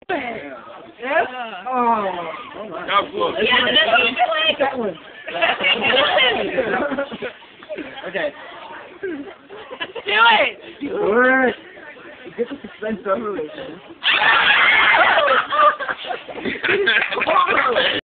Yes? Oh. That was Yeah, That one. Okay. do it! Alright. Get the suspense over with.